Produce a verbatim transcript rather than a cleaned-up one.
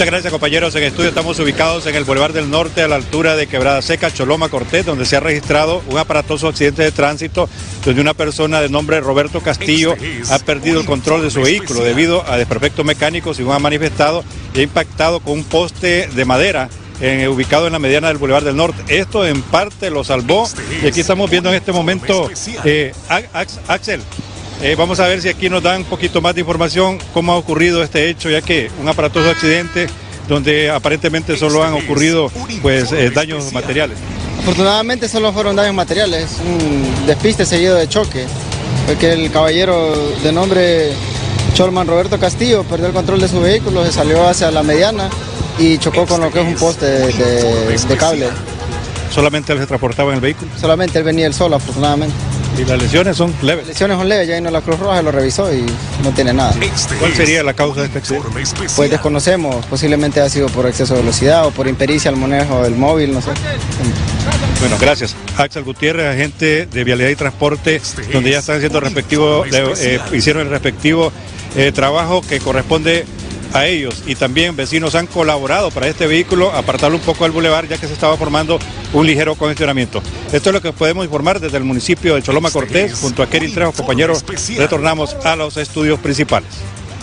Muchas gracias, compañeros. En estudio estamos ubicados en el Boulevard del Norte, a la altura de Quebrada Seca, Choloma Cortés, donde se ha registrado un aparatoso accidente de tránsito donde una persona de nombre Roberto Castillo ha perdido el control de su vehículo debido a desperfectos mecánicos, según ha manifestado, y ha impactado con un poste de madera en, ubicado en la mediana del Boulevard del Norte. Esto en parte lo salvó, y aquí estamos viendo en este momento, eh, Axel, Eh, vamos a ver si aquí nos dan un poquito más de información cómo ha ocurrido este hecho, ya que un aparatoso accidente donde aparentemente solo han ocurrido pues eh, daños materiales. Afortunadamente solo fueron daños materiales, un despiste seguido de choque, porque el caballero de nombre Cholman Roberto Castillo perdió el control de su vehículo, se salió hacia la mediana y chocó con lo que es un poste de, de, de cable. ¿Solamente él se transportaba en el vehículo? Solamente él venía él solo, afortunadamente. ¿Y las lesiones son leves? Las lesiones son leves, ya vino la Cruz Roja, lo revisó y no tiene nada. ¿Cuál sería la causa de este accidente? Pues desconocemos, posiblemente ha sido por exceso de velocidad o por impericia al manejo del móvil, no sé. Bueno, gracias. Axel Gutiérrez, agente de Vialidad y Transporte, donde ya están haciendo el respectivo, eh, hicieron el respectivo eh, trabajo que corresponde a ellos, y también vecinos han colaborado para este vehículo apartarlo un poco del bulevar, ya que se estaba formando un ligero congestionamiento. Esto es lo que podemos informar desde el municipio de Choloma Cortés. Junto a Kerin Trejo, compañeros, retornamos a los estudios principales.